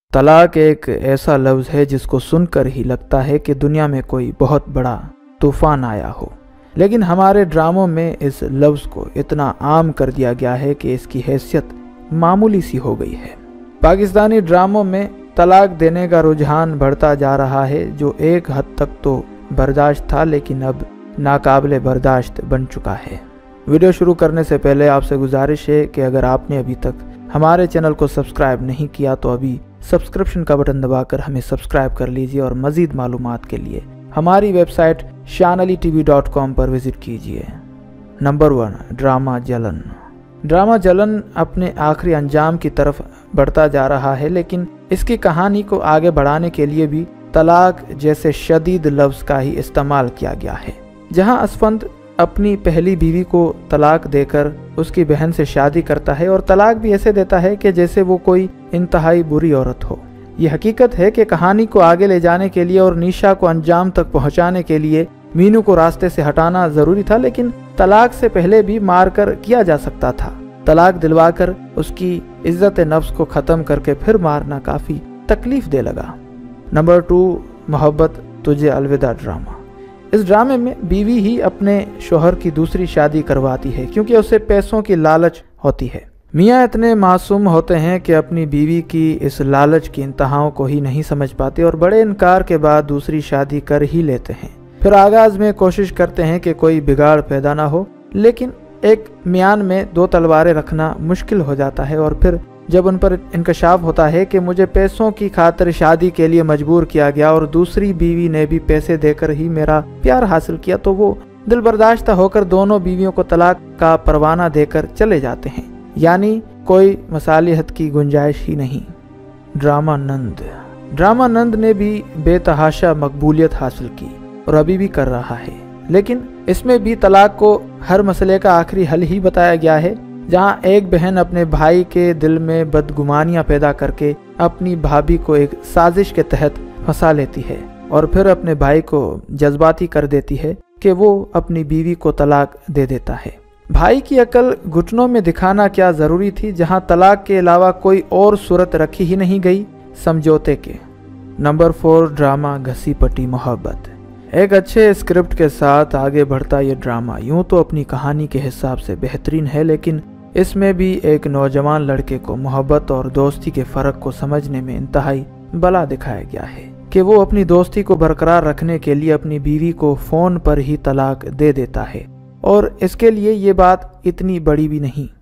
طلاق ایک ایسا لفظ ہے جس کو سن کر ہی لگتا ہے کہ دنیا میں کوئی بہت بڑا طوفان آیا ہو، لیکن ہمارے ڈراموں میں اس لفظ کو اتنا عام کر دیا گیا ہے کہ اس کی حیثیت معمولی سی ہو گئی ہے۔ پاکستانی ڈراموں میں طلاق دینے کا رجحان بڑھتا جا رہا ہے، جو ایک حد تک تو برداشت تھا لیکن اب ناقابل برداشت بن چکا ہے۔ ویڈیو شروع کرنے سے پہلے آپ سے گزارش ہے کہ اگر آپ نے ابھی تک ہمارے چینل کو سبسکرائب نہیں کیا تو ابھی سبسکرپشن کا بٹن دبا کر ہمیں سبسکرائب کر لیجئے، اور مزید معلومات کے لیے ہماری ویب سائٹ shanalitv.com پر وزٹ کیجئے۔ Number 1، drama Jalan. Drama Jalan اپنے آخری انجام کی طرف بڑھتا جا رہا ہے، لیکن اس کی کہانی کو آگے بڑھانے کے لیے بھی طلاق جیسے شدید لفظ کا ہی استعمال کیا گیا ہے۔ جہاں اسفند اپنی پہلی بیوی کو طلاق دے کر اس کی بہن سے شادی کرتا ہے، اور طلاق بھی ایسے دیتا ہے کہ جیسے وہ کوئی انتہائی بری عورت ہو۔ یہ حقیقت ہے کہ کہانی کو آگے لے جانے کے لیے اور نیشا کو انجام تک پہنچانے کے لیے مینو کو راستے سے ہٹانا ضروری تھا، لیکن طلاق سے پہلے بھی مار کر کیا جا سکتا تھا۔ طلاق دلوا کر اس کی عزت نفس کو ختم کر کے پھر مارنا کافی تکلیف دہ لگا۔ نمبر 2، محبت تجھے الوداع ڈرامہ۔ اس ڈرامے میں بیوی ہی اپنے شوہر کی دوسری شادی کرواتی ہے کیونکہ اسے پیسوں کی لالچ ہوتی ہے۔ میاں اتنے معصوم ہوتے ہیں کہ اپنی بیوی کی اس لالچ کی انتہاؤں کو ہی نہیں سمجھ پاتے اور بڑے انکار کے بعد دوسری شادی کر ہی لیتے ہیں۔ پھر آغاز میں کوشش کرتے ہیں کہ کوئی بگاڑ پیدا نہ ہو، لیکن ایک میان میں 2 تلواریں رکھنا مشکل ہو جاتا ہے، اور پھر جب ان پر انکشاف ہوتا ہے کہ مجھے پیسوں کی خاطر شادی کے لیے مجبور کیا گیا اور دوسری بیوی نے بھی پیسے دے کر ہی میرا پیار حاصل کیا، تو وہ دل برداشتہ ہو کر دونوں بیویوں کو طلاق کا پروانہ دے کر چلے جاتے ہیں، یعنی کوئی مصالحت کی گنجائش ہی نہیں۔ ڈرامہ نند۔ ڈرامہ نند نے بھی بے تحاشا مقبولیت حاصل کی اور ابھی بھی کر رہا ہے، لیکن اس میں بھی طلاق کو ہر مسئلے کا آخری حل ہی بتایا گیا ہے، جہاں ایک بہن اپنے بھائی کے دل میں بدگمانیاں پیدا کر کے اپنی بھابھی کو ایک سازش کے تحت پھنسا لیتی ہے اور پھر اپنے بھائی کو جذباتی کر دیتی ہے کہ وہ اپنی بیوی کو طلاق دے دیتا ہے۔ بھائی کی عقل گھٹنوں میں دکھانا کیا ضروری تھی، جہاں طلاق کے علاوہ کوئی اور صورت رکھی ہی نہیں گئی سمجھوتے کے۔ نمبر 4، ڈرامہ گھسی پٹی محبت۔ ایک اچھے اسکرپٹ کے ساتھ آگے بڑھتا یہ ڈرامہ یوں تو اپنی کہانی کے حساب سے بہترین ہے، لیکن اس میں بھی ایک نوجوان لڑکے کو محبت اور دوستی کے فرق کو سمجھنے میں انتہائی بلا دکھایا گیا ہے کہ وہ اپنی دوستی کو برقرار رکھنے کے لیے اپنی بیوی کو فون پر ہی طلاق دے دیتا ہے، اور اس کے لیے یہ بات اتنی بڑی بھی نہیں۔